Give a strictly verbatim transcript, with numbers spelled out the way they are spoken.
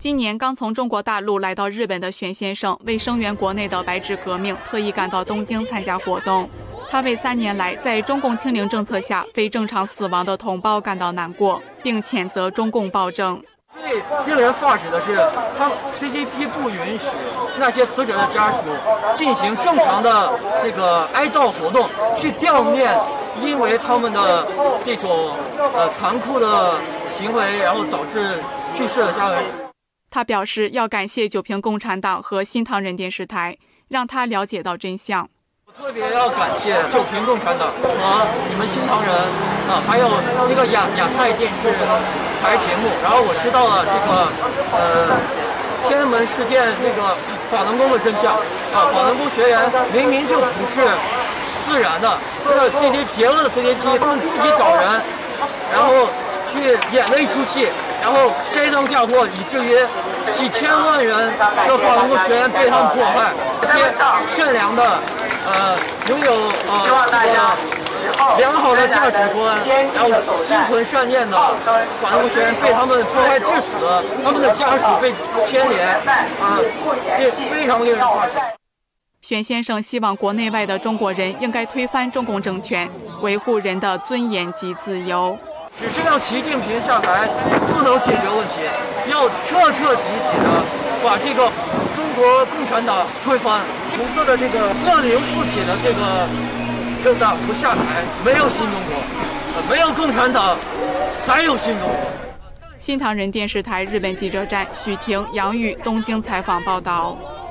今年刚从中国大陆来到日本的玄先生，为声援国内的白纸革命，特意赶到东京参加活动。他为三年来在中共清零政策下非正常死亡的同胞感到难过，并谴责中共暴政。 最令人发指的是，他 C C P 不允许那些死者的家属进行正常的这个哀悼活动，去悼念因为他们的这种呃残酷的行为，然后导致去世的家人。 他表示要感谢九平共产党和新唐人电视台，让他了解到真相。 我特别要感谢九平共产党和你们新唐人啊，还有那个亚亚太电视台节目，然后我知道了这个呃天安门事件那个法轮功的真相啊，法轮功学员明明就不是自然的，这个 C C P 邪恶的 C C P 他们自己找人，然后去演了一出戏，然后栽赃嫁祸，以至于几千万人的法轮功学员被他们迫害。这些善良的呃拥有呃这个良好的价值观，然后心存善念的法轮功学员被他们迫害致死，他们的家属被牵连，啊，这非常令人发指。 玄先生希望国内外的中国人应该推翻中共政权，维护人的尊严及自由。 只是让习近平下台不能解决问题，要彻彻底底的把这个中国共产党推翻。红色的这个恶灵附体的这个政党不下台，没有新中国，没有共产党，才有新中国。 新唐人电视台日本记者站许婷、杨玉东京采访报道。